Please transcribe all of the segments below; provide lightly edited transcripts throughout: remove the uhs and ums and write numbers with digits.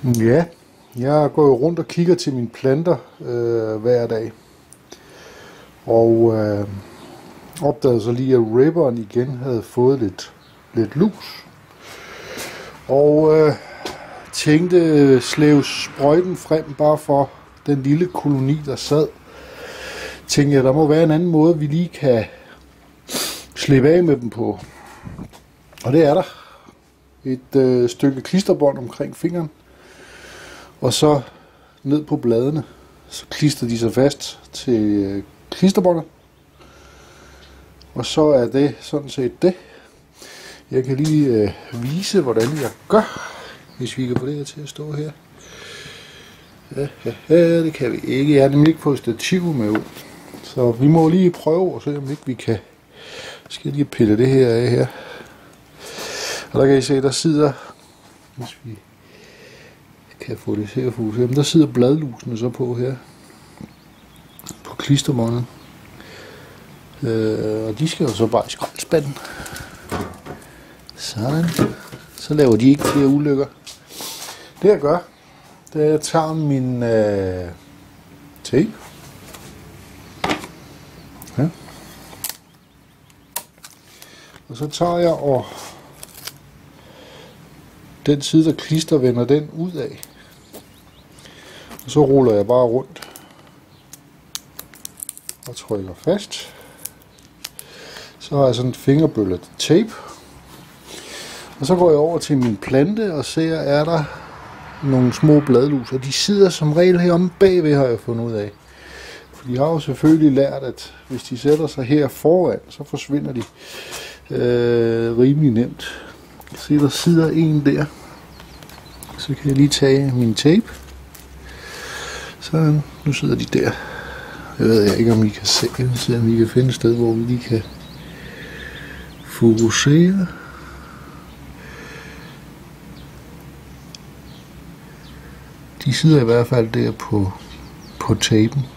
Ja, jeg går jo rundt og kigger til mine planter hver dag. Og opdagede så lige, at ribberen igen havde fået lidt lus. Og tænkte slæve sprøjten frem bare for den lille koloni, der sad. Tænkte jeg, der må være en anden måde, vi lige kan slippe af med dem på. Og det er der. Et stykke klisterbånd omkring fingeren. Og så ned på bladene. Så klister de sig fast til klisterbåndet. Og så er det sådan set det. Jeg kan lige vise, hvordan jeg gør, hvis vi kan få det her til at stå her. Ja, det kan vi ikke. Jeg har nemlig ikke fået stativ med ud. Så vi må lige prøve og se, om ikke vi kan. Skal jeg lige pille det her af her. Og der kan I se, der sidder, hvis vi kan få det til at fokusere, der sidder bladlusene så på her. På klisterbåndet. Og de skal jo så bare i skraldespanden. Sådan. Så laver de ikke flere ulykker. Det jeg gør, det er, at jeg tager min tape. Ja. Og så tager jeg og den side, der klister, vender den ud af. Og så ruller jeg bare rundt og trykker fast. Så har jeg sådan en fingerbøllet tape. Og så går jeg over til min plante og ser, er der nogle små bladlus. Og de sidder som regel heromme bagved, har jeg fundet ud af. For de har jo selvfølgelig lært, at hvis de sætter sig her foran, så forsvinder de rimelig nemt. Se, der sidder en der. Så kan jeg lige tage min tape. Så nu sidder de der. Jeg ved ikke, om I kan se, om I kan finde et sted, hvor vi lige kan fokusere. De sidder i hvert fald der på tapen.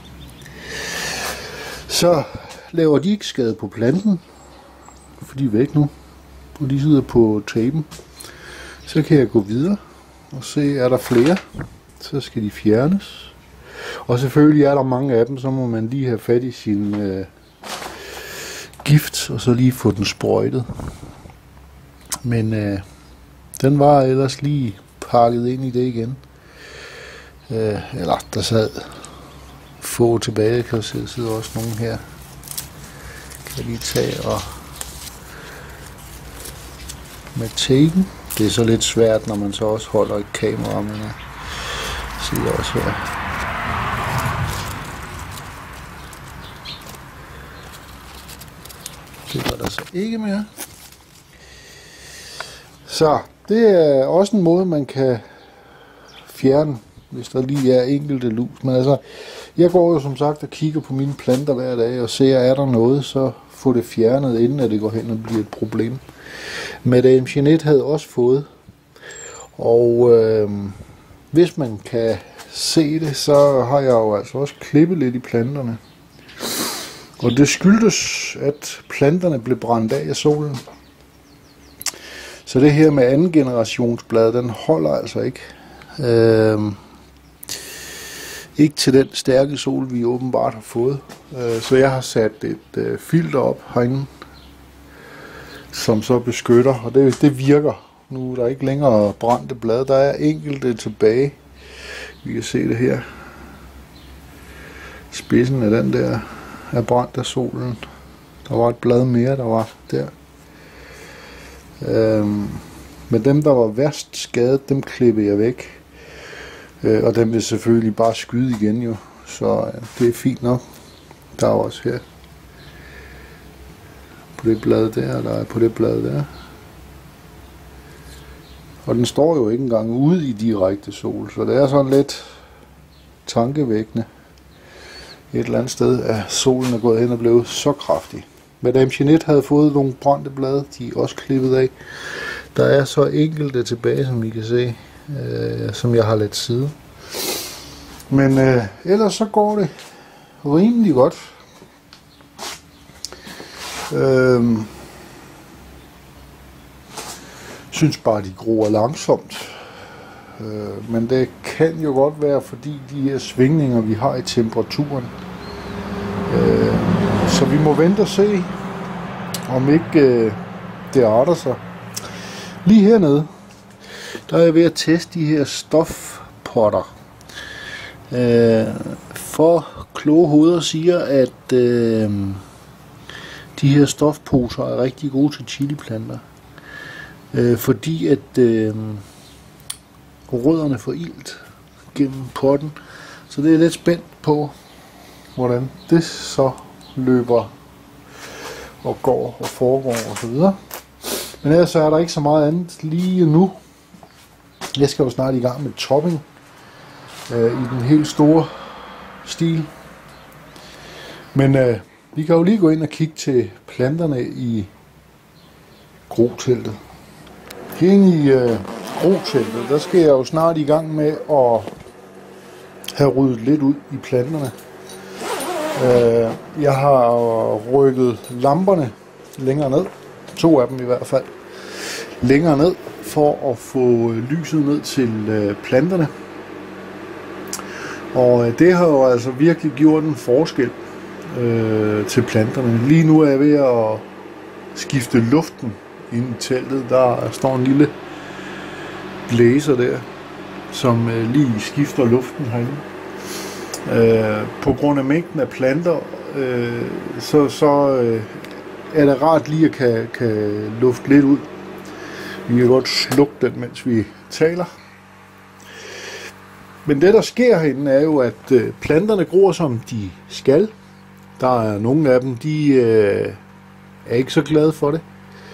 Så laver de ikke skade på planten, for de er væk nu. Og de sidder på tapen. Så kan jeg gå videre og se, er der flere. Så skal de fjernes. Og selvfølgelig er der mange af dem, så må man lige have fat i sin gift, og så lige få den sprøjtet. Men den var ellers lige pakket ind i det igen. Eller der sad få tilbage, kan jeg se, der sidder også nogen her. Kan jeg lige tage og med tapen. Det er så lidt svært, når man så også holder et kamera, men jeg sidder også her. Det var der så ikke mere. Så det er også en måde, man kan fjerne, hvis der lige er enkelte lus. Men altså, jeg går jo som sagt og kigger på mine planter hver dag og ser, er der noget, så få det fjernet, inden at det går hen og bliver et problem. Madame Jeanette havde også fået. Og hvis man kan se det, så har jeg jo altså også klippet lidt i planterne. Og det skyldtes, at planterne blev brændt af solen. Så det her med anden generationsblad, den holder altså ikke. Ikke til den stærke sol, vi åbenbart har fået. Så jeg har sat et filter op herinde, som så beskytter, og det virker. Nu er der ikke længere brændte blade, der er enkelte tilbage. Vi kan se det her. Spidsen af den der er brændt af solen. Der var et blad mere, der var der. Men dem, der var værst skadet, dem klippede jeg væk. Og dem vil selvfølgelig bare skyde igen jo. Så det er fint nok. Der er også her. På det blad der, der er på det blad der. Og den står jo ikke engang ude i direkte sol, så det er sådan lidt tankevækkende. Et eller andet sted er solen er gået hen og blevet så kraftig. Madame Jeanette havde fået nogle brændte blade, de er også klippet af. Der er så enkelte tilbage, som I kan se, som jeg har lidt side. Men ellers så går det rimelig godt. Synes bare, de gror langsomt. Men det kan jo godt være, fordi de her svingninger, vi har i temperaturen. Så vi må vente og se, om ikke det arter sig. Lige hernede, der er jeg ved at teste de her stofpotter. For kloge hoveder siger, at de her stofposer er rigtig gode til chiliplanter. Fordi at rødderne får ilt gennem potten. Så det er lidt spændt på, hvordan det så løber og går og foregår og så videre. Men ellers så er der ikke så meget andet lige nu. Jeg skal jo snart i gang med topping i den helt store stil. Men vi kan jo lige gå ind og kigge til planterne i groteltet. Inde i groteltet, der skal jeg jo snart i gang med at have ryddet lidt ud i planterne. Jeg har rykket lamperne længere ned, 2 af dem i hvert fald, længere ned, for at få lyset ned til planterne. Og det har jo altså virkelig gjort en forskel til planterne. Lige nu er jeg ved at skifte luften inde i teltet. Der står en lille blæser der, som lige skifter luften herinde. På grund af mængden af planter, så er det rart lige at kan lufte lidt ud. Vi kan godt slukke den, mens vi taler. Men det, der sker herinde, er jo, at planterne gror, som de skal. Der er nogle af dem, de er ikke så glade for det.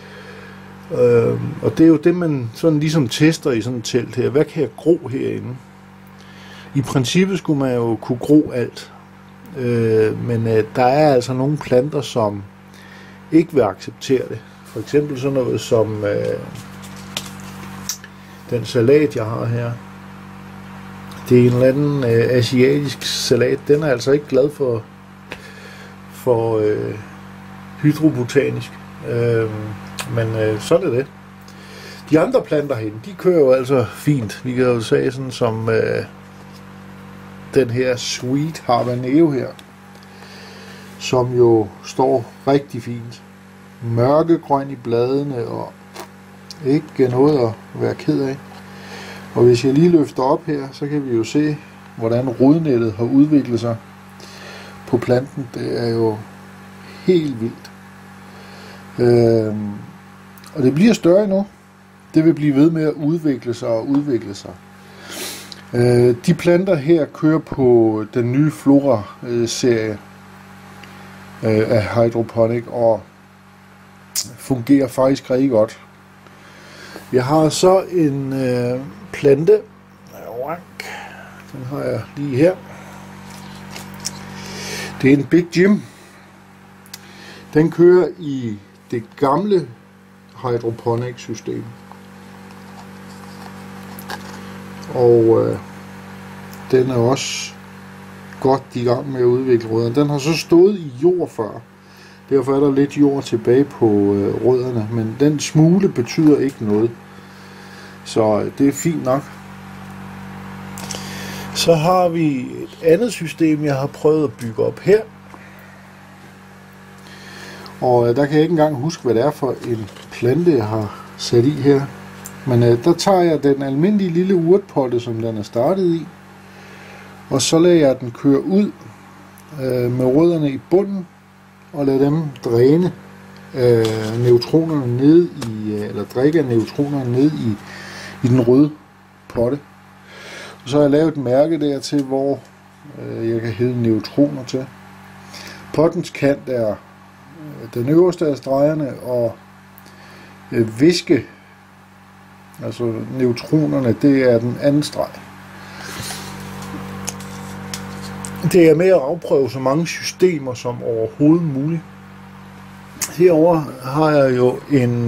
Og det er jo det, man sådan ligesom tester i sådan et telt her. Hvad kan jeg gro herinde? I princippet skulle man jo kunne gro alt. Men der er altså nogle planter, som ikke vil acceptere det. For eksempel sådan noget som den salat, jeg har her. Det er en eller anden asiatisk salat. Den er altså ikke glad for hydrobotanisk. Men så er det. De andre planter herinde, de kører jo altså fint. Vi kan jo sige sådan som den her Sweet Habanero her, som jo står rigtig fint. Mørkegrøn i bladene og ikke noget at være ked af. Og hvis jeg lige løfter op her, så kan vi jo se, hvordan rodnettet har udviklet sig på planten. Det er jo helt vildt. Og det bliver større nu. Det vil blive ved med at udvikle sig og udvikle sig. De planter her kører på den nye Flora-serie af hydroponic og fungerer faktisk rigtig godt. Jeg har så en plante. Den har jeg lige her. Det er en Big Jim. Den kører i det gamle hydroponic system. Og den er også godt i gang med at udvikle rødderne. Den har så stået i jord før. Derfor er der lidt jord tilbage på rødderne. Men den smule betyder ikke noget. Så det er fint nok. Så har vi et andet system, jeg har prøvet at bygge op her. Og der kan jeg ikke engang huske, hvad det er for en plante, jeg har sat i her. Men der tager jeg den almindelige lille urtpotte, som den er startet i. Og så lader jeg den køre ud med rødderne i bunden. Og lader dem dræne neutronerne ned i, eller drikke neutronerne ned i den røde potte. Og så har jeg lavet et mærke der til, hvor jeg kan hælde neutroner til. Pottens kant er den øverste af stregerne, og væske, altså neutronerne, det er den anden streg. Det er med at afprøve så mange systemer som overhovedet muligt. Herover har jeg jo en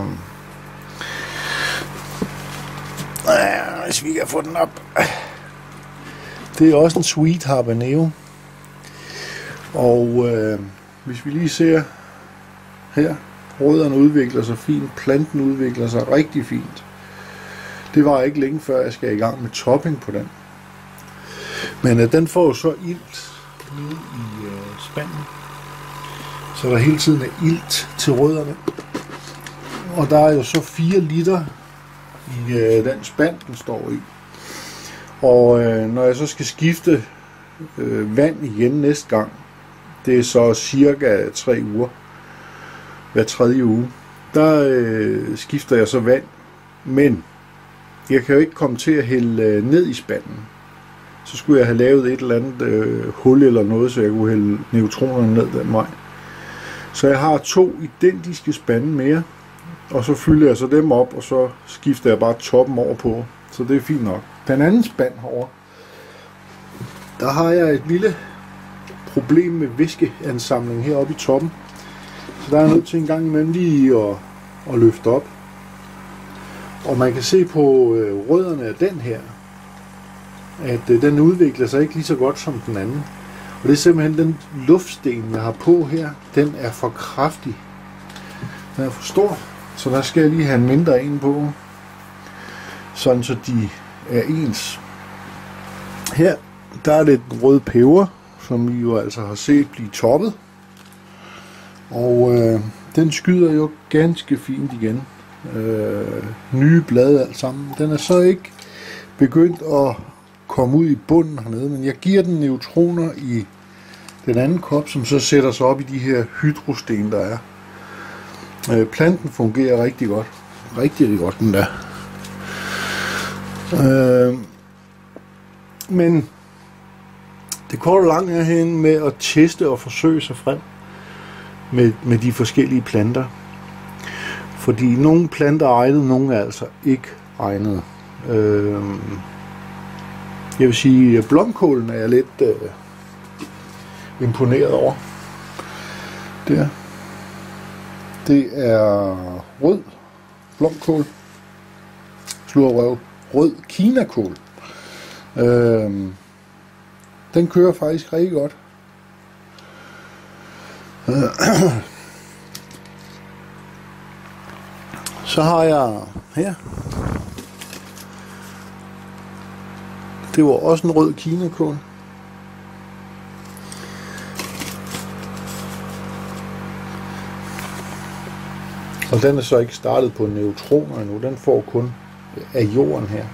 hvis vi kan få den op. Det er også en Sweet Habanero. Og hvis vi lige ser her, rødderne udvikler sig fint, planten udvikler sig rigtig fint. Det var ikke længe før jeg skal i gang med topping på den. Men den får jo så ilt nede i spanden. Så der hele tiden er ilt til rødderne. Og der er jo så 4 liter i den spand, den står i. Og når jeg så skal skifte vand igen næste gang, det er så cirka 3 uger, hver 3. uge, der skifter jeg så vand. Men jeg kan jo ikke komme til at hælde ned i spanden. Så skulle jeg have lavet et eller andet hul eller noget, så jeg kunne hælde neutronerne ned den vej. Så jeg har 2 identiske spande mere, og så fylder jeg så dem op, og så skifter jeg bare toppen over på. Så det er fint nok. Den anden spand herovre, der har jeg et lille problem med væskeansamling heroppe i toppen. Så der er nødt til en gang imellem lige at løfte op. Og man kan se på rødderne af den her, at den udvikler sig ikke lige så godt som den anden. Og det er simpelthen den luftsten, jeg har på her, den er for kraftig. Den er for stor, så der skal jeg lige have en mindre en på, sådan så de er ens. Her, der er det den røde peber, som vi jo altså har set blive toppet. Og den skyder jo ganske fint igen. Nye blade alt sammen. Den er så ikke begyndt at komme ud i bunden hernede, men jeg giver den neutroner i den anden kop, som så sætter sig op i de her hydrosten, der er. Planten fungerer rigtig godt. Rigtig godt, den der. Men det korte langt er hen med at teste og forsøge sig frem med de forskellige planter. Fordi nogle planter er egnet, nogle er altså ikke egnet. Jeg vil sige, at blomkålen er jeg lidt imponeret over. Der. Det er rød blomkål. Slurrøv. Rød kinakål. Den kører faktisk rigtig godt. Så har jeg her. Det var også en rød kinakål. Og den er så ikke startet på neutroner endnu. Den får kun af jorden her.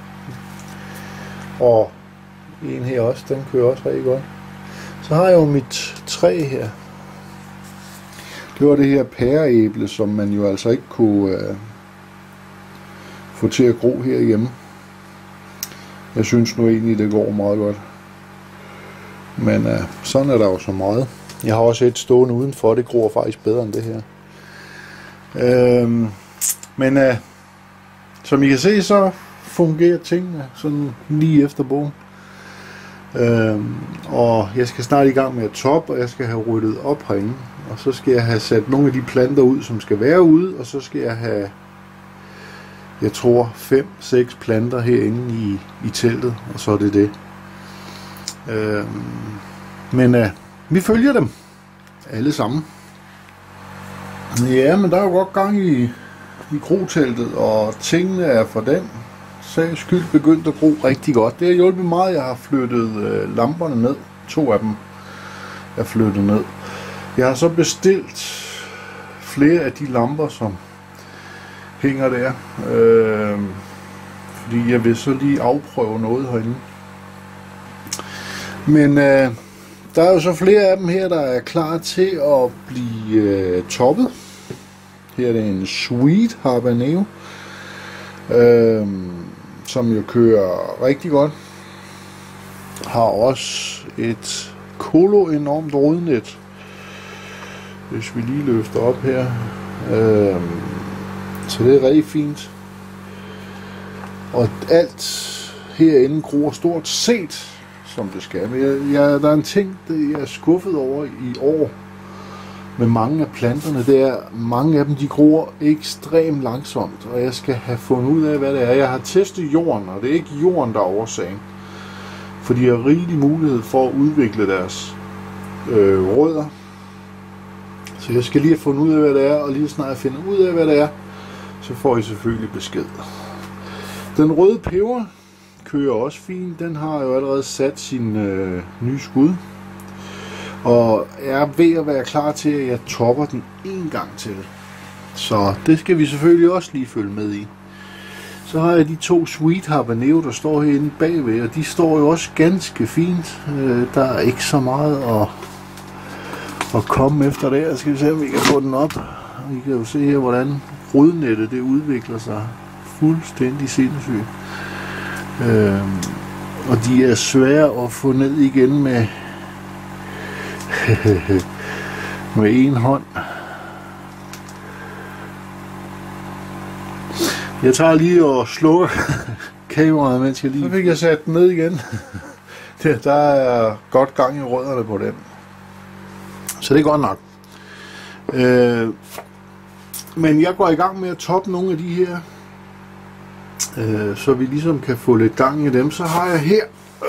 Og en her også, den kører også rigtig godt. Så har jeg jo mit træ her. Det var det her pæreæble, som man jo altså ikke kunne få til at gro herhjemme. Jeg synes nu egentlig, det går meget godt. Men sådan er der jo så meget. Jeg har også et stående udenfor, det gror faktisk bedre end det her. Men som I kan se, så fungerer tingene sådan lige efter bogen. Og jeg skal snart i gang med at toppe, og jeg skal have ryddet op herinde. Og så skal jeg have sat nogle af de planter ud, som skal være ude, og så skal jeg have, jeg tror, 5-6 planter herinde i teltet, og så er det det. Men vi følger dem alle sammen. Ja, men der er jo godt gang i groteltet, og tingene er for den sags skyld begyndt at gro rigtig godt. Det har hjulpet meget, jeg har flyttet lamperne ned. 2 af dem er flyttet ned. Jeg har så bestilt flere af de lamper, som hænger der, fordi jeg vil så lige afprøve noget herinde. Men der er jo så flere af dem her, der er klar til at blive toppet. Her er det en Sweet Habanero, som jo kører rigtig godt. Har også et enormt rodnet, hvis vi lige løfter op her. Så det er rigtig fint. Og alt herinde gror stort set, som det skal. Men der er en ting, jeg er skuffet over i år med mange af planterne. Det er, mange af dem, de gror ekstremt langsomt, og jeg skal have fundet ud af, hvad det er. Jeg har testet jorden, og det er ikke jorden, der er årsagen. For de har rigelig mulighed for at udvikle deres rødder. Så jeg skal lige have fundet ud af, hvad det er, og lige snart jeg finder ud af, hvad det er, så får I selvfølgelig besked. Den røde peber kører også fint. Den har jo allerede sat sin nye skud. Og er ved at være klar til, at jeg topper den en gang til. Så det skal vi selvfølgelig også lige følge med i. Så har jeg de 2 Sweet Habanero, der står herinde bagved, og de står jo også ganske fint. Der er ikke så meget at komme efter der. Skal vi se, om vi kan få den op. I kan jo se her, hvordan rodnettet det udvikler sig fuldstændig sindssygt. Og de er svære at få ned igen med med en hånd. Jeg tager lige og slukker kameraet, mens jeg lige... Så fik jeg sat den ned igen. Der er godt gang i rødderne på den. Så det er godt nok. Men jeg går i gang med at toppe nogle af de her, så vi ligesom kan få lidt gang i dem. Så har jeg her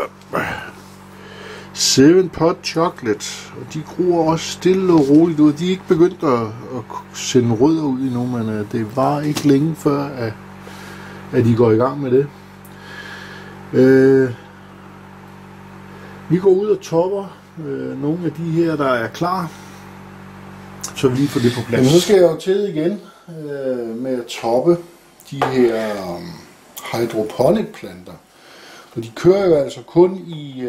7 Pot Chocolate, og de gror også stille og roligt ud. De er ikke begyndt at sende rødder ud endnu, men det var ikke længe før, at de går i gang med det. Vi går ud og topper nogle af de her, der er klar, så vi lige får det på plads. Men så skal jeg jo til igen med at toppe de her hydroponic planter. Og de kører jo altså kun i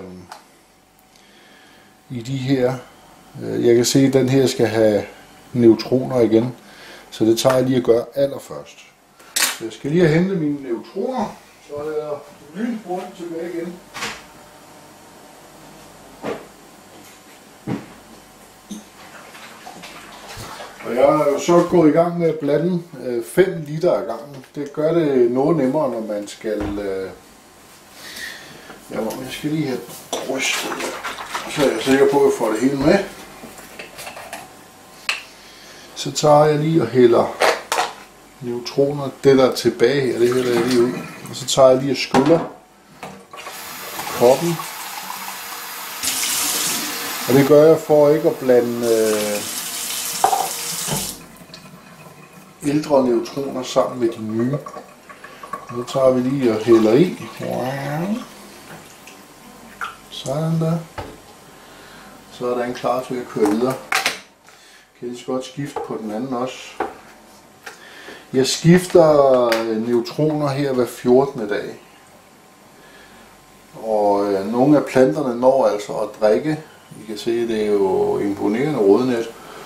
de her. Jeg kan se, at den her skal have neutroner igen, så det tager jeg lige at gøre allerførst. Så jeg skal lige have hentet mine neutroner, så er der lynhurtigt tilbage igen. Og jeg er jo så gået i gang med at blande 5 liter ad gangen. Det gør det noget nemmere, når man skal... jeg skal lige have rystet der, så er jeg sikker på, at jeg får det hele med. Så tager jeg lige og hælder neutroner, det der er tilbage her, det hælder jeg lige ud. Og så tager jeg lige og skyller koppen. Og det gør jeg for ikke at blande ældre neutroner sammen med de nye. Så tager vi lige og hælder i. Sådan der. Så er den klar til at køre videre. Kan lige så godt skifte på den anden også. Jeg skifter neutroner her hver 14. dag. Og nogle af planterne når altså at drikke. I kan se, det er jo imponerende rodnet.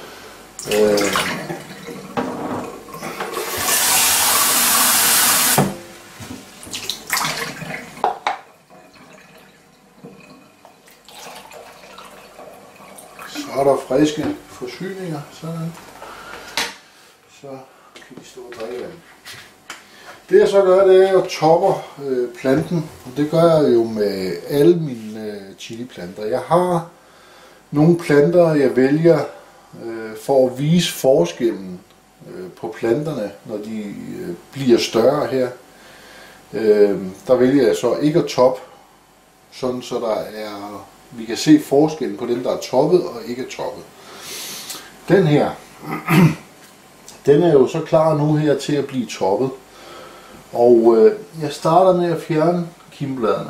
Så er der friske forsyninger, sådan. Så kan de stå og drikke vand. Det jeg så gør, det er, at jeg topper planten, og det gør jeg jo med alle mine chiliplanter. Jeg har nogle planter, jeg vælger for at vise forskellen på planterne, når de bliver større her. Der vælger jeg så ikke at toppe, sådan så der er... Vi kan se forskellen på dem, der er toppet og ikke er toppet. Den her, den er jo så klar nu her til at blive toppet. Og jeg starter med at fjerne kimbladene.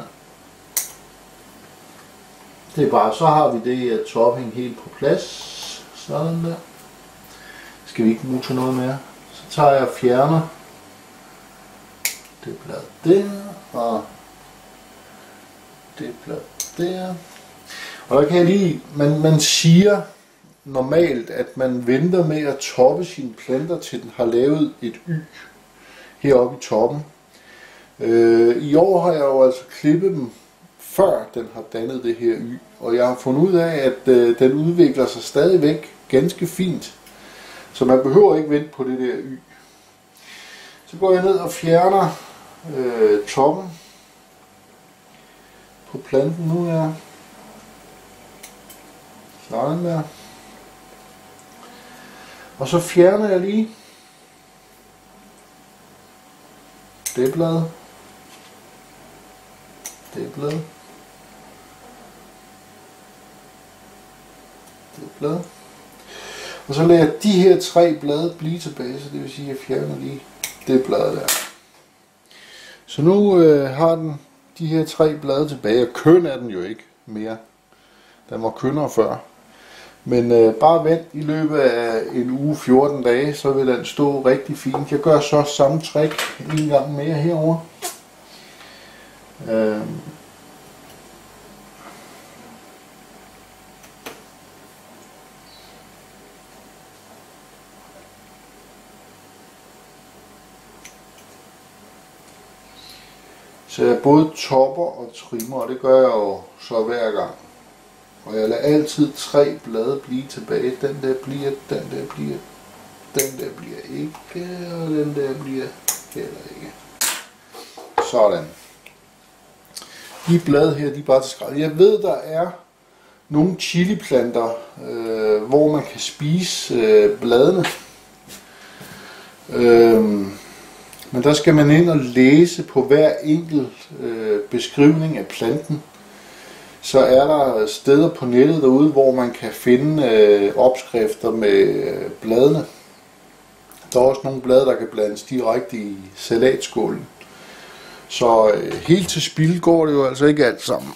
Det er bare, så har vi det her topping helt på plads. Sådan der. Skal vi ikke bruge til noget mere. Så tager jeg og fjerner det blad der og det blad der. Og der kan jeg lige, man siger normalt, at man venter med at toppe sine planter, til den har lavet et Y heroppe i toppen. I år har jeg jo altså klippet dem, før den har dannet det her Y. Og jeg har fundet ud af, at den udvikler sig stadigvæk ganske fint. Så man behøver ikke vente på det der Y. Så går jeg ned og fjerner toppen på planten nu her. Sådan der. Og så fjerner jeg lige det blad, det blad, det blad. Og så lader jeg de her 3 blade blive tilbage, så det vil sige, at jeg fjerner lige det blad der. Så nu har den de her 3 blade tilbage, og køn er den jo ikke mere. Den var kønnere før. Men bare vent i løbet af en uge, 14 dage, så vil den stå rigtig fint. Jeg gør så samme trick en gang mere herover. Så jeg både topper og trimmer, og det gør jeg jo så hver gang. Og jeg lader altid 3 blade blive tilbage. Den der bliver, den der bliver, den der bliver ikke, og den der bliver heller ikke. Sådan. De blade her, de er bare til skrald. Jeg ved, der er nogle chiliplanter, hvor man kan spise bladene. Men der skal man ind og læse på hver enkelt beskrivning af planten. Så er der steder på nettet derude, hvor man kan finde opskrifter med bladene. Der er også nogle blade, der kan blandes direkte i salatskålen. Så helt til spild går det jo altså ikke alt sammen.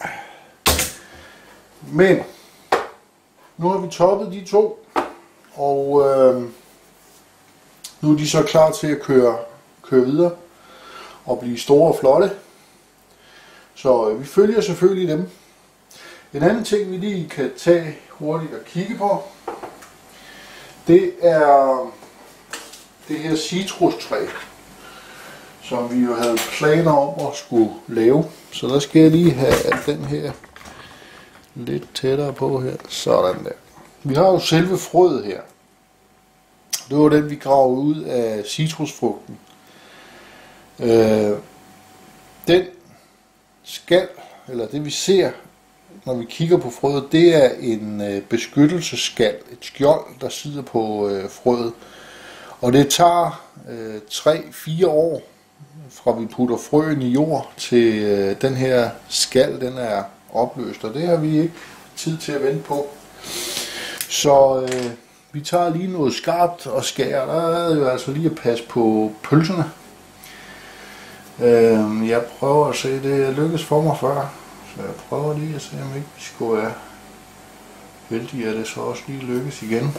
Men nu har vi toppet de 2, og nu er de så klar til at køre videre og blive store og flotte. Så vi følger selvfølgelig dem. En anden ting, vi lige kan tage hurtigt og kigge på, det er det her citrustræ, som vi jo havde planer om at skulle lave. Så der skal jeg lige have den her lidt tættere på her. Sådan der. Vi har jo selve frøet her. Det var den, vi gravede ud af citrusfrugten. Den skal, eller det vi ser, når vi kigger på frøet, det er en beskyttelsesskal, et skjold, der sidder på frøet. Og det tager 3-4 år, fra vi putter frøen i jord, til den her skal, den er opløst. Og det har vi ikke tid til at vente på. Så vi tager lige noget skarpt og skærer. Der er jo altså lige at passe på pølserne. Jeg prøver at se, det lykkes for mig før. Så jeg prøver lige at se, om ikke vi skulle være heldige, at det så også lige lykkes igen.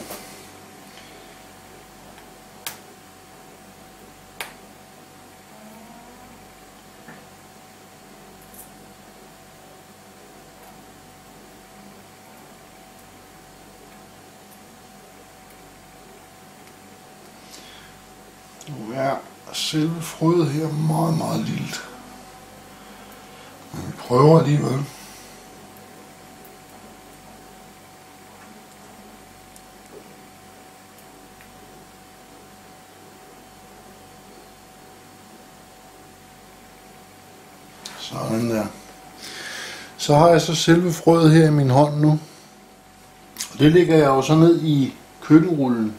Nu er selve frøet her meget, meget lille. Men vi prøver alligevel. Sådan der. Så har jeg så selve frøet her i min hånd nu. Det lægger jeg jo så ned i køkkenrullen.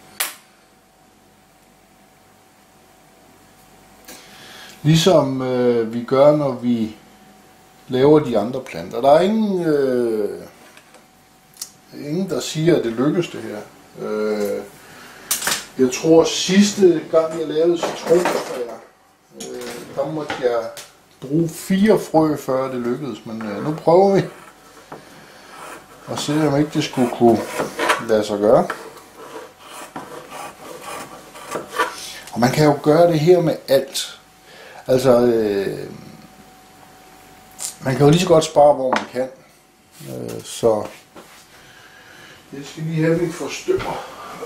Ligesom vi gør, når vi laver de andre planter. Der er ingen der siger, at det lykkes det her. Jeg tror sidste gang jeg lavede citronsfærer, der måtte jeg bruge 4 frø, før det lykkedes. Men nu prøver vi og se, om ikke det skulle kunne lade sig gøre. Og man kan jo gøre det her med alt. Altså, man kan jo lige så godt spare, hvor man kan. Så det skal lige have, vi forstyrrer.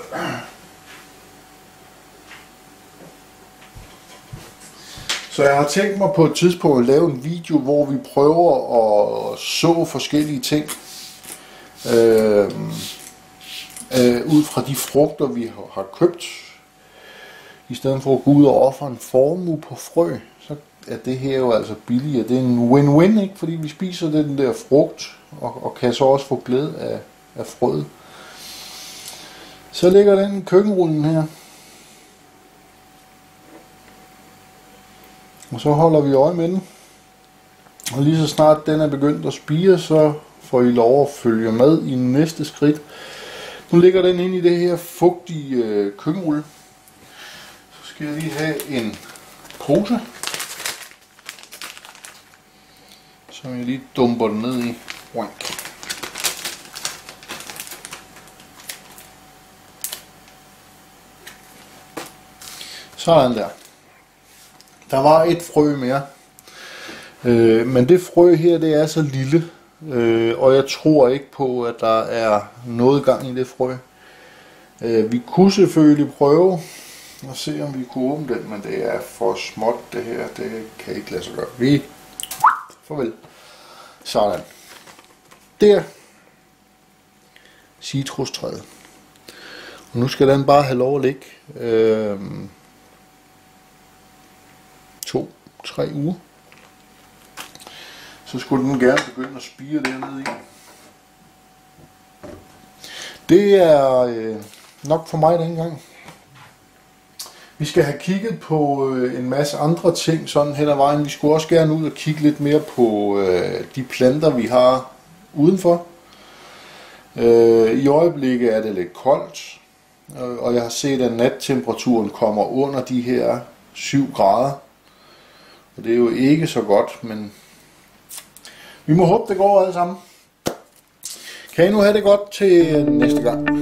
Så jeg har tænkt mig på et tidspunkt at lave en video, hvor vi prøver at så forskellige ting. Ud fra de frugter, vi har købt. I stedet for at gå ud og ofre en formue på frø, så er det her jo altså billigere. Det er en win-win, ikke? Fordi vi spiser den der frugt, og kan så også få glæde af frøet. Så ligger den i køkkenrullen her. Og så holder vi øje med den. Og lige så snart den er begyndt at spire, så får I lov at følge med i næste skridt. Nu ligger den inde i det her fugtige køkkenrulle. Så skal jeg lige have en pose. som jeg lige dumper den ned i. Wank. Sådan der. Der var et frø mere. Men det frø her, det er så lille. Og jeg tror ikke på, at der er noget gang i det frø. Vi kunne selvfølgelig prøve at se, om vi kunne åbne den, men det er for småt det her. Det kan ikke lade sig gøre. Vi farvel. Sådan. Der. Citrustræet. Og nu skal den bare have lov at ligge 2-3 uger. Så skulle den gerne begynde at spire dernede i. Det er nok for mig den gang. Vi skal have kigget på en masse andre ting sådan hen ad vejen. Vi skulle også gerne ud og kigge lidt mere på de planter, vi har udenfor. I øjeblikket er det lidt koldt, og jeg har set, at nattemperaturen kommer under de her 7 grader. Og det er jo ikke så godt, men vi må håbe, det går alt sammen. Kan I nu have det godt til næste gang.